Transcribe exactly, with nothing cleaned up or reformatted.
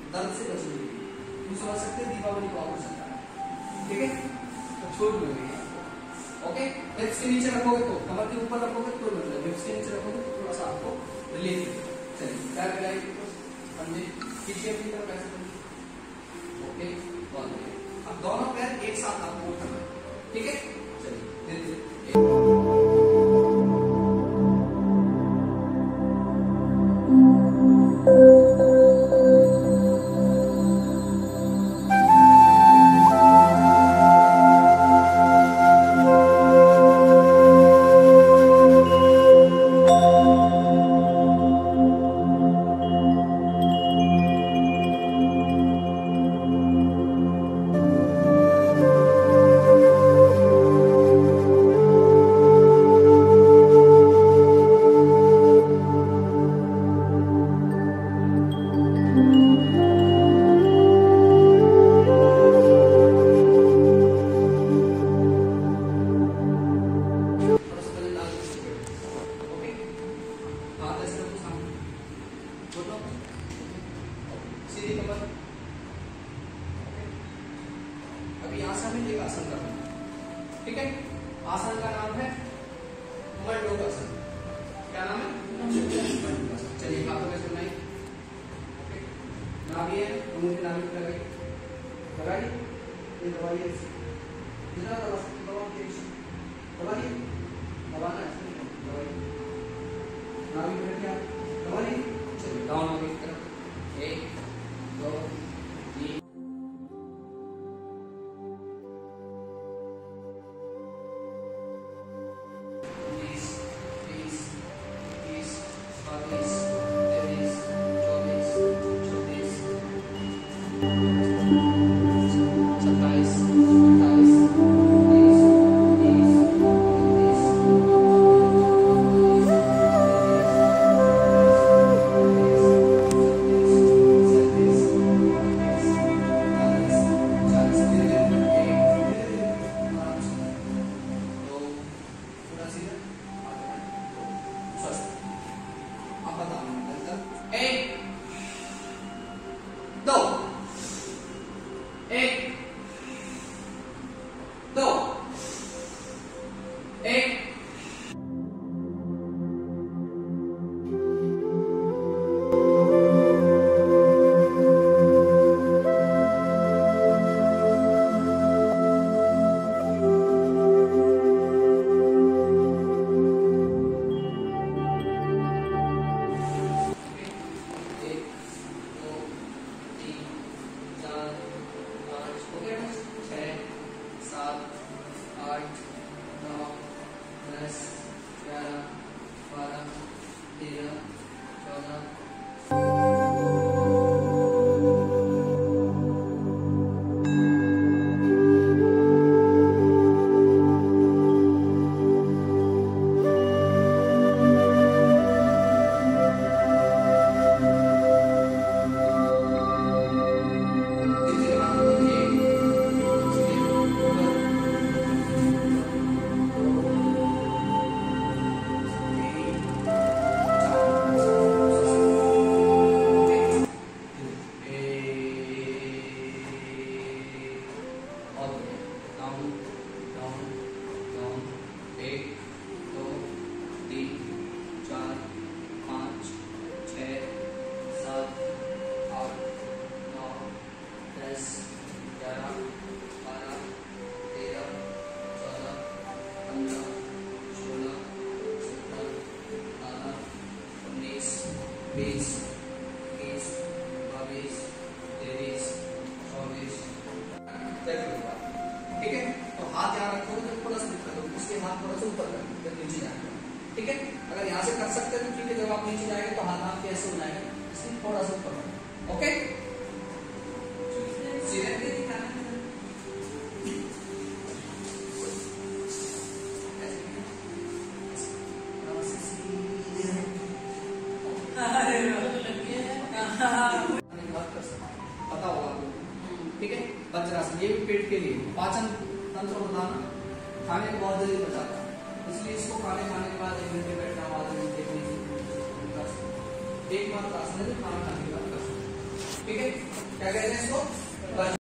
दर्द से बचने के लिए। तुम समझ सकते हैं दीपावली को हो सकता है, ठीक है। तो छोड़ दो ओके। हिप्स के नीचे रखोगे तो, कमर के ऊपर रखोगे तो मतलब, हिप्स के नीचे रखोगे तो थोड़ा सा आपको रिलीफ मिलेगा। चलिए पैर मिलाइए, समझे, पीछे अपनी तरफ ऐसे ओके। अब दोनों पैर एक साथ आपको करना है, ठीक है। चलिए धीरे धीरे ठीक है। आसन का नाम है मंडूकासन। क्या नाम है? मंडूकासन। चलिए हाथों में सुनाइए। नाभि है, मुंह की नाभि पे लगाइए, लगाइए, ये दबाइए, जितना दबा सकते दबाइए, दबाइए, दबाना है, दबाइए, नाभि पे रखिए, दबाइए। चलिए डाउन हो गई तरफ, एक दो तीन बीस, इक्कीस, बाईस, तेईस, चौबीस, ठीक है। तो हाथ यहाँ रखोगे तो थोड़ा सा दिक्कत होगी, इसलिए हाथ थोड़ा सा ऊपर कर फिर नीचे जाएगा, ठीक है। अगर यहाँ से कर सकते हैं तो ठीक है, जब आप नीचे जाएंगे तो हाथ आपके ऐसे हो जाएगा, इसलिए थोड़ा सा ऊपर कर, ओके। सीधे पता होगा आपको, ठीक है। वज्रासन ये भी पेट के लिए, पाचन तंत्र बताना, खाने को बहुत जल्दी पचाता है, इसलिए इसको खाने खाने के बाद एक घंटे बैठना, आधे घंटे एक मात्र आसन है जो खाना खाने के बाद कर सकते हैं। ठीक है, क्या कहते हैं इसको?